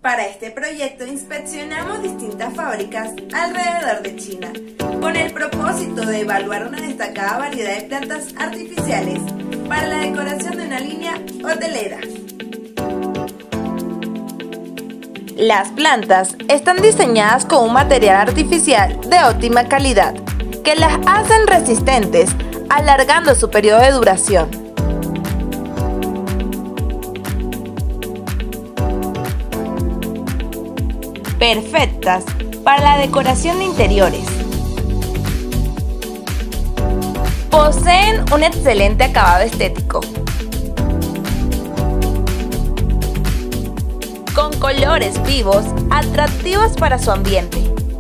Para este proyecto inspeccionamos distintas fábricas alrededor de China, con el propósito de evaluar una destacada variedad de plantas artificiales para la decoración de una línea hotelera. Las plantas están diseñadas con un material artificial de óptima calidad, que las hacen resistentes, alargando su periodo de duración. Perfectas para la decoración de interiores. Poseen un excelente acabado estético, con colores vivos, atractivos para su ambiente.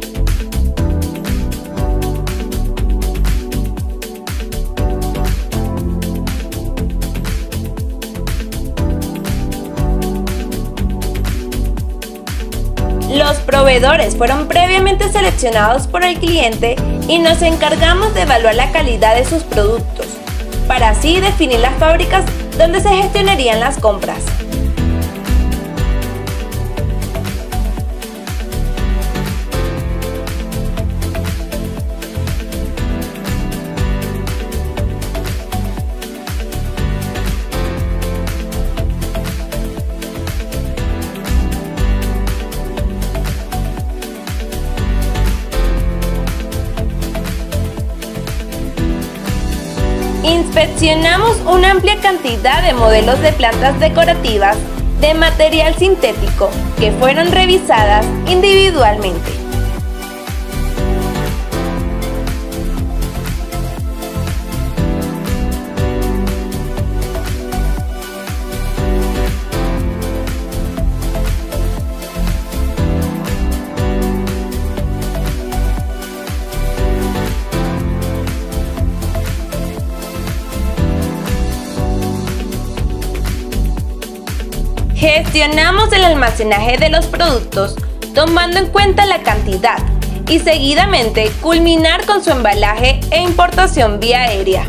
Los proveedores fueron previamente seleccionados por el cliente y nos encargamos de evaluar la calidad de sus productos, para así definir las fábricas donde se gestionarían las compras. Inspeccionamos una amplia cantidad de modelos de plantas decorativas de material sintético que fueron revisadas individualmente. Gestionamos el almacenaje de los productos tomando en cuenta la cantidad y seguidamente culminar con su embalaje e importación vía aérea.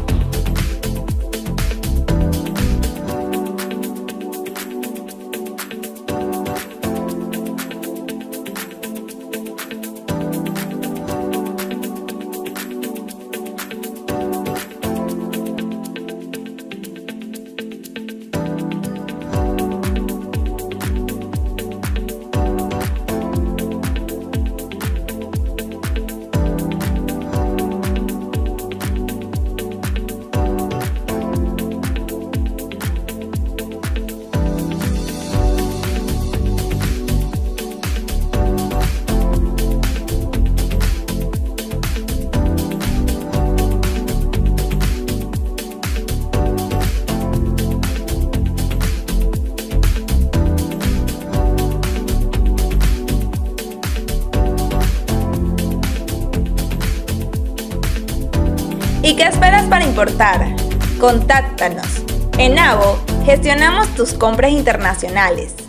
¿Y qué esperas para importar? Contáctanos. En Avo gestionamos tus compras internacionales.